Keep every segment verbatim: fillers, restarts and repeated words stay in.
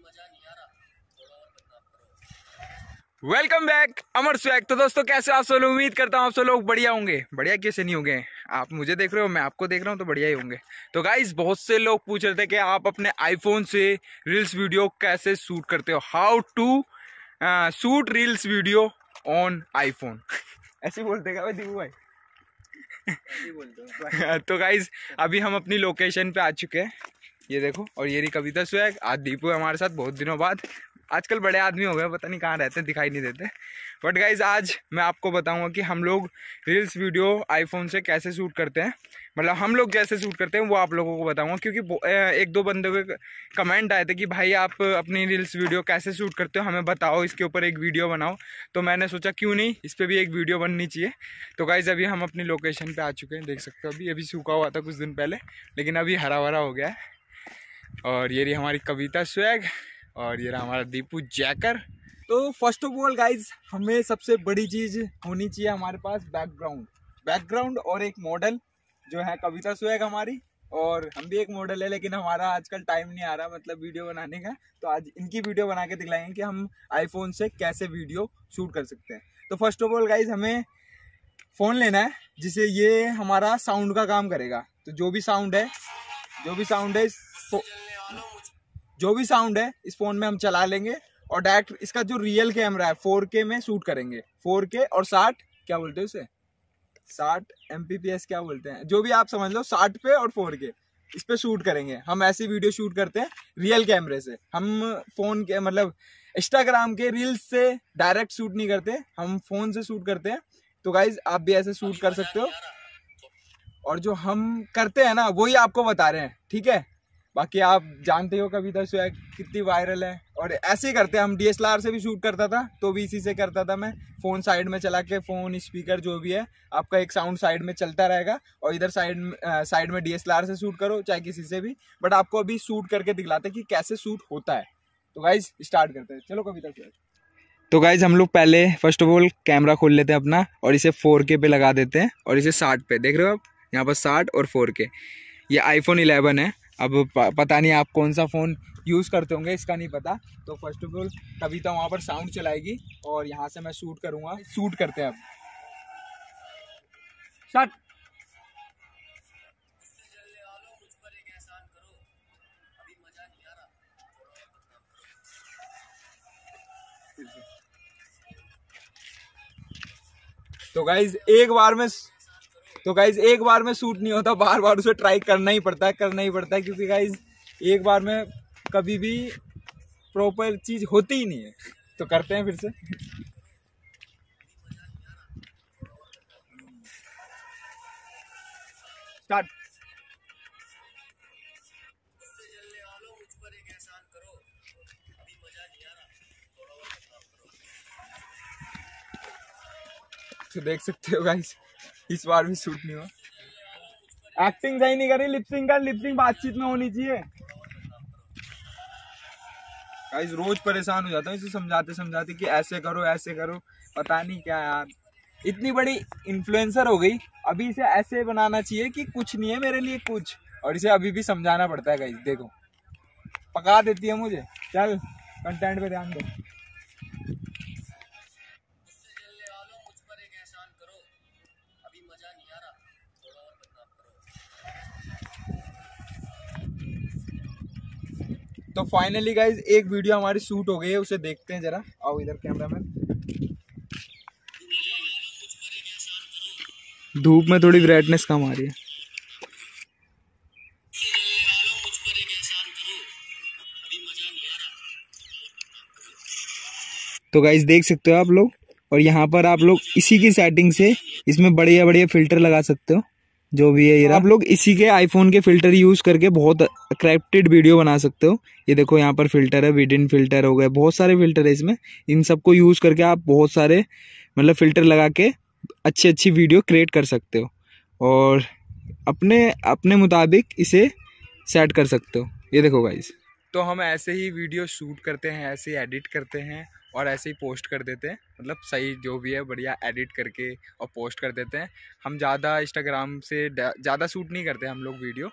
Welcome back अमर swag. तो दोस्तों कैसे आप सब लोग, उम्मीद करता हूँ आप सब लोग बढ़िया होंगे। बढ़िया कैसे नहीं होंगे, आप मुझे देख रहे हो, मैं आपको देख रहा हूँ, तो बढ़िया ही होंगे। तो गाइस बहुत से लोग पूछ रहे थे कि आप अपने आईफोन से रील्स वीडियो कैसे शूट करते हो, how to shoot reels video on iPhone. ऐसे बोलते क्या भाई दीपू भाई? तो गाइज अभी हम अपनी लोकेशन पे आ चुके हैं, ये देखो। और ये रही कविता स्वैग। आज दीपू है हमारे साथ बहुत दिनों बाद। आजकल बड़े आदमी हो गए, पता नहीं कहाँ रहते हैं, दिखाई नहीं देते। बट गाइज आज मैं आपको बताऊंगा कि हम लोग रील्स वीडियो आईफोन से कैसे शूट करते हैं। मतलब हम लोग जैसे शूट करते हैं वो आप लोगों को बताऊंगा, क्योंकि एक दो बंदों के कमेंट आए थे कि भाई आप अपनी रील्स वीडियो कैसे शूट करते हो, हमें बताओ, इसके ऊपर एक वीडियो बनाओ। तो मैंने सोचा क्यों नहीं, इस पर भी एक वीडियो बननी चाहिए। तो गाइज अभी हम अपनी लोकेशन पे आ चुके हैं, देख सकते हो। अभी अभी सूखा हुआ था कुछ दिन पहले, लेकिन अभी हरा भरा हो गया है। और ये रही हमारी कविता स्वैग, और ये रहा हमारा दीपू जैकर। तो फर्स्ट ऑफ ऑल गाइज हमें सबसे बड़ी चीज़ होनी चाहिए हमारे पास बैकग्राउंड बैकग्राउंड और एक मॉडल जो है कविता स्वैग हमारी। और हम भी एक मॉडल है, लेकिन हमारा आजकल टाइम नहीं आ रहा मतलब वीडियो बनाने का। तो आज इनकी वीडियो बना के दिखलाएंगे कि हम आईफोन से कैसे वीडियो शूट कर सकते हैं। तो फर्स्ट ऑफ ऑल गाइज हमें फ़ोन लेना है जिसे ये हमारा साउंड का काम करेगा। तो जो भी साउंड है जो भी साउंड है जो भी साउंड है इस फोन में हम चला लेंगे, और डायरेक्ट इसका जो रियल कैमरा है फोर के में शूट करेंगे। फोर के और साठ क्या बोलते हैं उसे, साठ एम पी पी एस क्या बोलते हैं, जो भी आप समझ लो, साठ पे और फोर के इस पे शूट करेंगे। हम ऐसी वीडियो शूट करते हैं रियल कैमरे से। हम फोन के मतलब इंस्टाग्राम के रील्स से डायरेक्ट शूट नहीं करते, हम फोन से शूट करते हैं। तो गाइज आप भी ऐसे शूट कर सकते हो, और जो हम करते हैं ना वही आपको बता रहे हैं, ठीक है। बाकी आप जानते हो कविता स्वैग कितनी वायरल है, और ऐसे ही करते हैं हम। डी एस एल आर से भी शूट करता था, तो भी इसी से करता था मैं। फ़ोन साइड में चला के, फ़ोन स्पीकर जो भी है आपका, एक साउंड साइड में चलता रहेगा, और इधर साइड साइड में डी एस एल आर से शूट करो चाहे किसी से भी। बट आपको अभी शूट करके दिखलाते हैं कि कैसे शूट होता है। तो गाइज स्टार्ट करते हैं, चलो कविता स्वैग। तो गाइज हम लोग पहले फर्स्ट ऑफ ऑल कैमरा खोल लेते हैं अपना, और इसे फोर के पे लगा देते हैं, और इसे साठ पे देख रहे हो आप, यहाँ पर साठ और फोर के। ये आईफोन इलेवन है। अब पता नहीं आप कौन सा फ़ोन यूज़ करते होंगे, इसका नहीं पता। तो फर्स्ट ऑफ ऑल कविता वहाँ पर साउंड चलाएगी, और यहाँ से मैं शूट करूँगा। शूट करते हैं अब, स्टार्ट। तो गाइज एक बार में तो गाइज एक बार में शूट नहीं होता, बार बार उसे ट्राई करना ही पड़ता है करना ही पड़ता है क्योंकि गाइज एक बार में कभी भी प्रॉपर चीज होती ही नहीं है। तो करते हैं फिर से। स्टार्ट। तो देख सकते हो गाइज इस बार भी शूट नहीं हुआ। एक्टिंग सही नहीं करी, लिपसिंग कर, लिपसिंग बातचीत में होनी चाहिए। गाइस रोज परेशान हो जाता हूँ इसे समझाते समझाते कि ऐसे करो ऐसे करो, पता नहीं क्या यार। इतनी बड़ी इन्फ्लुएंसर हो गई, अभी इसे ऐसे बनाना चाहिए कि कुछ नहीं है मेरे लिए कुछ, और इसे अभी भी समझाना पड़ता है। गाइस देखो पका देती है मुझे। चल कंटेंट पे ध्यान दो। तो फाइनली गाइज एक वीडियो हमारी शूट हो गई है, उसे देखते हैं जरा। आओ इधर कैमरामैन। धूप में थोड़ी ब्राइटनेस कम आ रही है। तो गाइज देख सकते हो आप लोग, और यहाँ पर आप लोग इसी की सेटिंग से इसमें बढ़िया बढ़िया फिल्टर लगा सकते हो, जो भी है ये। आप लोग इसी के आईफोन के फिल्टर यूज करके बहुत क्राफ्टेड वीडियो बना सकते हो। ये देखो यहाँ पर फिल्टर है, विडिन फिल्टर हो गए, बहुत सारे फिल्टर है इसमें। इन सबको यूज करके आप बहुत सारे मतलब फिल्टर लगा के अच्छी अच्छी वीडियो क्रिएट कर सकते हो, और अपने अपने मुताबिक इसे सेट कर सकते हो। ये देखो गाइस, तो हम ऐसे ही वीडियो शूट करते हैं, ऐसे ही एडिट करते हैं, और ऐसे ही पोस्ट कर देते हैं। मतलब सही जो भी है बढ़िया एडिट करके और पोस्ट कर देते हैं। हम ज़्यादा इंस्टाग्राम से ज़्यादा शूट नहीं करते हम लोग वीडियो,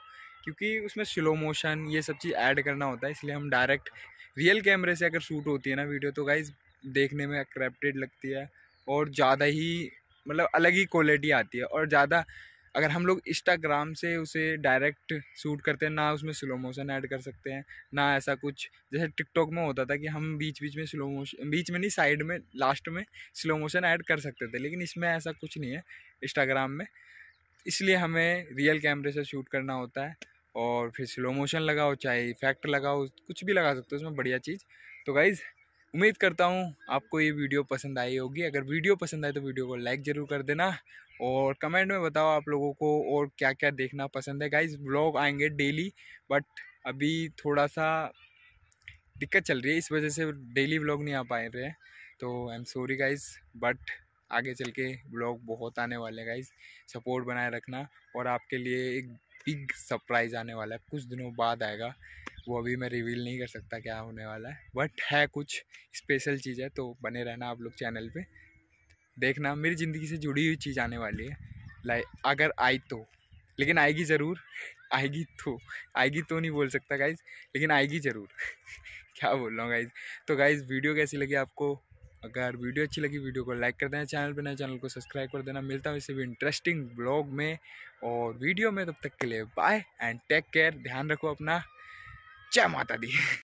क्योंकि उसमें स्लो मोशन ये सब चीज़ ऐड करना होता है, इसलिए हम डायरेक्ट रियल कैमरे से अगर शूट होती है ना वीडियो तो गाइज़ देखने में अट्रैक्टिव लगती है और ज़्यादा ही मतलब अलग ही क्वालिटी आती है। और ज़्यादा अगर हम लोग इंस्टाग्राम से उसे डायरेक्ट शूट करते हैं ना, उसमें स्लो मोशन ऐड कर सकते हैं ना ऐसा कुछ, जैसे टिकटॉक में होता था कि हम बीच बीच में स्लो मोशन, बीच में नहीं साइड में लास्ट में स्लो मोशन ऐड कर सकते थे, लेकिन इसमें ऐसा कुछ नहीं है इंस्टाग्राम में। इसलिए हमें रियल कैमरे से शूट करना होता है और फिर स्लो मोशन लगाओ चाहे इफेक्ट लगाओ, कुछ भी लगा सकते हो उसमें, बढ़िया चीज़। तो गाइज़ उम्मीद करता हूँ आपको ये वीडियो पसंद आई होगी। अगर वीडियो पसंद आए तो वीडियो को लाइक ज़रूर कर देना और कमेंट में बताओ आप लोगों को और क्या क्या देखना पसंद है। गाइज़ व्लॉग आएंगे डेली, बट अभी थोड़ा सा दिक्कत चल रही है, इस वजह से डेली व्लॉग नहीं आ पा रहे हैं, तो I am sorry guys. But आगे चल के व्लॉग बहुत आने वाले हैं गाइज़, सपोर्ट बनाए रखना। और आपके लिए एक बिग सरप्राइज़ आने वाला है, कुछ दिनों बाद आएगा, वो अभी मैं रिवील नहीं कर सकता क्या होने वाला है, बट है कुछ स्पेशल चीज़ है, तो बने रहना आप लोग चैनल पे, देखना मेरी ज़िंदगी से जुड़ी हुई चीज़ आने वाली है। लाइक अगर आई तो, लेकिन आएगी ज़रूर, आएगी तो आएगी तो नहीं बोल सकता गाइज़, लेकिन आएगी ज़रूर क्या बोल रहा हूँ गाइज़। तो गाइज़ वीडियो कैसी लगी आपको? अगर वीडियो अच्छी लगी वीडियो को लाइक कर देना, चैनल पे नए चैनल को सब्सक्राइब कर देना। मिलता हूँ इससे भी इंटरेस्टिंग ब्लॉग में और वीडियो में, तब तक के लिए बाय एंड टेक केयर, ध्यान रखो अपना, जय माता दी।